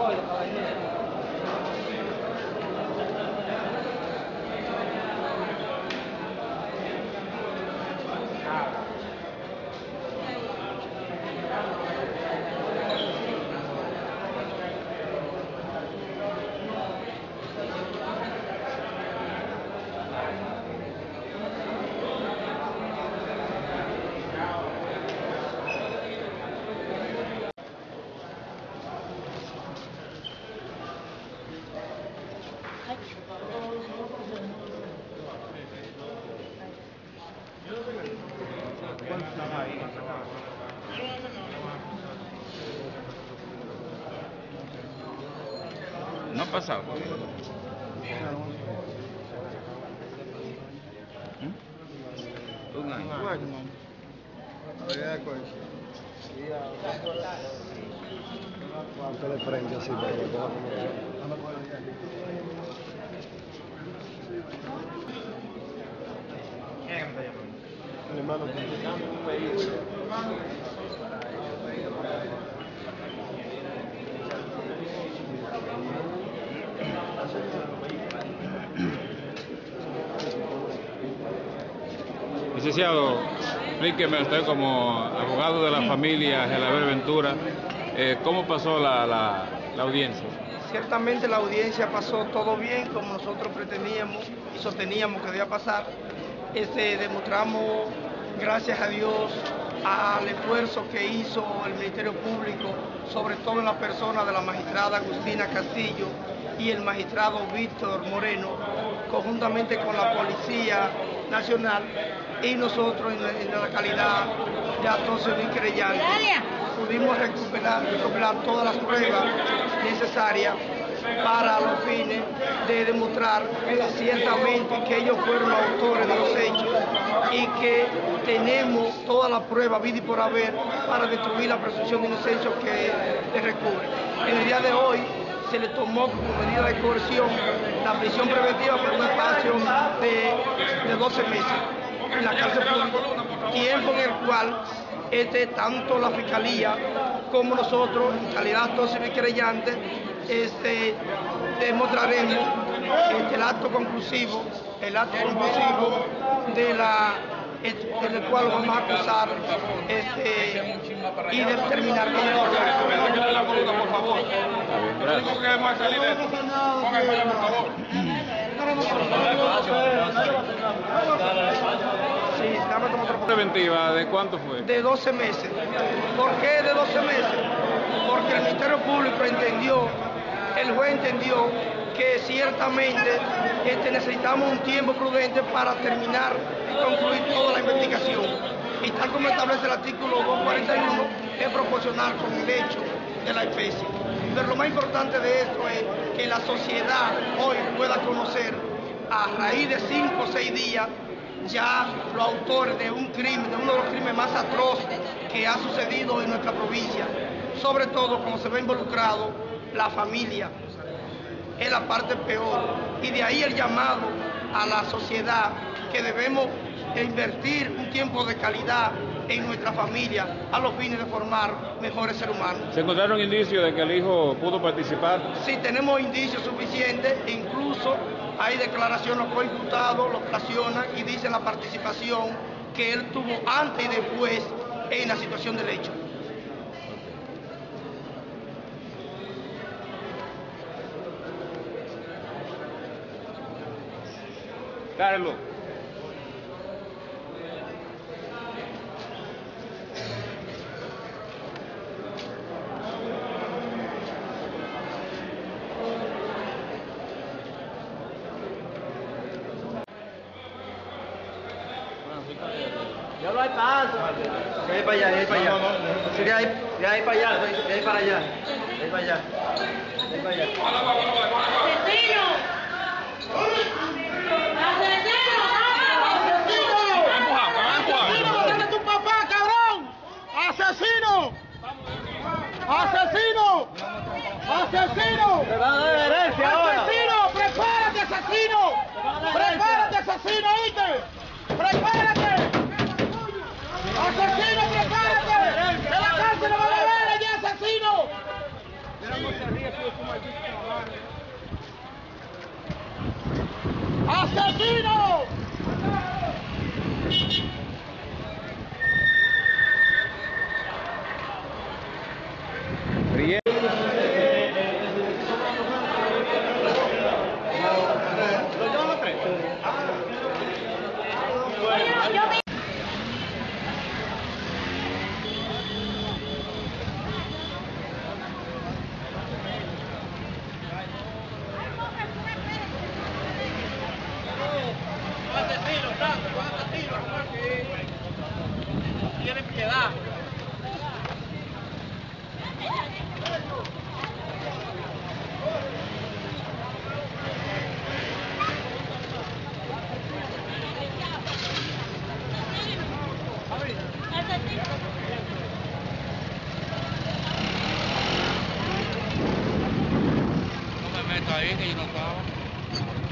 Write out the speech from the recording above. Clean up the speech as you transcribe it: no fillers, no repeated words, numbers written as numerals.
No ha pasado. Un año. Usted le frente así para que coja mi hermano, Licenciado, explíqueme usted como abogado de la familia Gelabert Ventura, ¿cómo pasó la audiencia? Ciertamente la audiencia pasó todo bien, como nosotros pretendíamos y sosteníamos que debía pasar. Demostramos, gracias a Dios, al esfuerzo que hizo el Ministerio Público, sobre todo en la persona de la magistrada Agustina Castillo y el magistrado Víctor Moreno, conjuntamente con la Policía Nacional y nosotros en la calidad de actor civil querellante, pudimos recuperar todas las pruebas necesarias para los fines de demostrar ciertamente que ellos fueron los autores de los hechos y que tenemos toda la prueba vida y por haber para destruir la presunción de inocencia que le recubre. En el día de hoy se le tomó como medida de coerción la prisión preventiva por un espacio de 12 meses en la cárcel pública, tiempo en el cual tanto la Fiscalía como nosotros, en calidad de actor civil querellante, demostraremos el acto conclusivo en el cual vamos a acusar y determinar con el Por favor. Sí, dame tomar otra ¿Preventiva de cuánto fue? de 12 meses. ¿Por qué de 12 meses? Porque el Ministerio Público entendió, el juez entendió que ciertamente necesitamos un tiempo prudente para terminar y concluir toda la investigación. Y tal como establece el artículo 241, es proporcional con el hecho de la especie. Pero lo más importante de esto es que la sociedad hoy pueda conocer, a raíz de 5 o 6 días, ya los autores de un crimen, de uno de los crímenes más atroces que ha sucedido en nuestra provincia, sobre todo cuando se ve involucrado la familia, es la parte peor. Y de ahí el llamado a la sociedad que debemos invertir un tiempo de calidad en nuestra familia a los fines de formar mejores seres humanos. ¿Se encontraron indicios de que el hijo pudo participar? Sí, tenemos indicios suficientes e incluso hay declaraciones, los coimputados lo relacionan y dicen la participación que él tuvo antes y después en la situación del hecho. Carlos. Ya no hay paso. De ahí para allá, de ahí para allá. Sí, de ahí para allá, de ahí para allá. De ahí para allá. De ahí para allá. ¡Asesino! ¡Asesino! ¡Dale tu papá, cabrón! ¡Asesino! ¡Asesino! ¡Asesino! Te van a dar herencia ahora. ¡Asesino! ¡Prepárate, asesino! ¡Prepárate, asesino! ¿Oíste? ¡Prepárate! ¡Asesino, prepárate! ¡De la cárcel no va a beber allá, asesino! está bien, que yo no estaba.